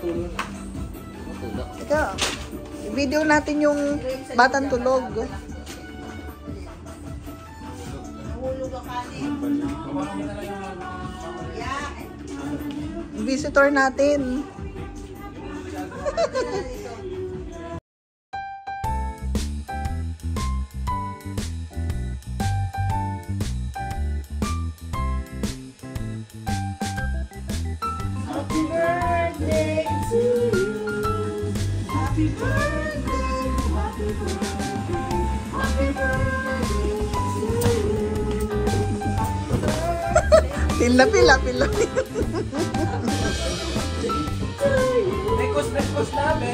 Ika, video natin yung batang tulog. Visitor natin. Happy birthday to you. Happy birthday, happy birthday, happy birthday to you. Pila. Bekos na, be.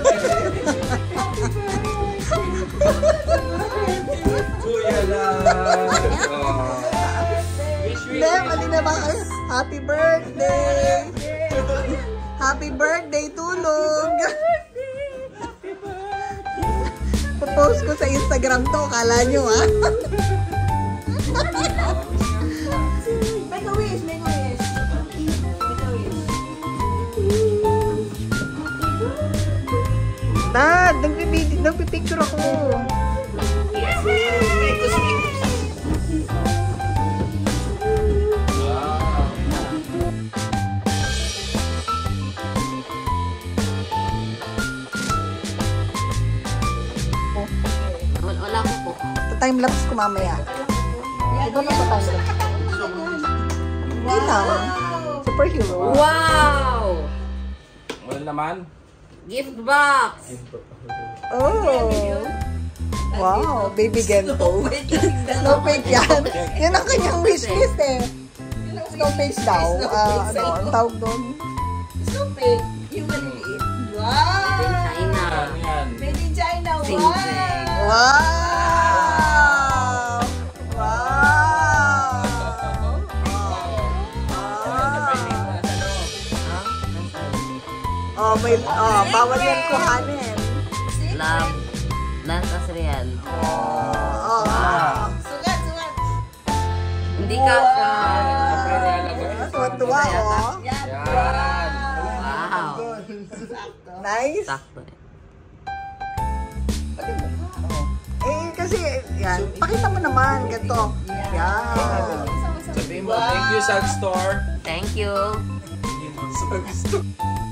Kuya lang. Hindi, mali na ba kayo? Happy birthday! Happy birthday, tulog! Popost ko sa Instagram to, kala nyo ha? Make a wish, make a wish. Make a wish. Dad, nagpipicture ako. Wala ko po. Time-lapse ko mamaya. Ito na sa time-lapse. Wow! Superhero. Wow! Wala naman. Gift box! Oh! Wow! Baby Gento. Snowflake yan. Yan ang kanyang wishlist eh. Snowflake daw. Ano, ang tawag doon? Snowflake. Yung maliliit. Wow! China. Yan. Made in China. Wow! Wow! Wow! Oh, may bawal yan kuhanin. Love. Lantas real. Oh. Sugat. Hindi ka ka. Tuwa-tuwa oh. Yan. Wow. Nice. Sakto. Eh, kasi, yan. Pakita mo naman, ganito. Yan. Sabihin mo, thank you, Sag Store. Thank you. Sag Store.